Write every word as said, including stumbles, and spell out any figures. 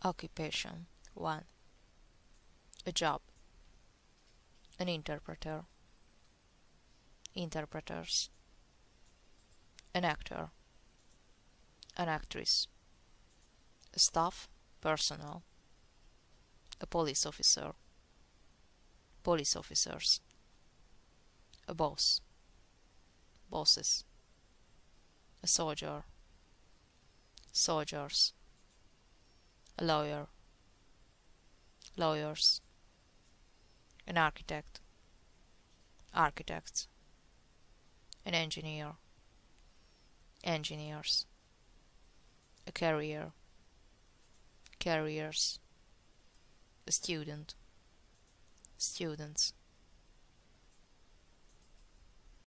Occupation one. A job. An interpreter. Interpreters. An actor. An actress. A staff, personnel. A police officer. Police officers. A boss. Bosses. A soldier. Soldiers. A lawyer. Lawyers. An architect. Architects. An engineer. Engineers. A carrier. Carriers. A student. Students.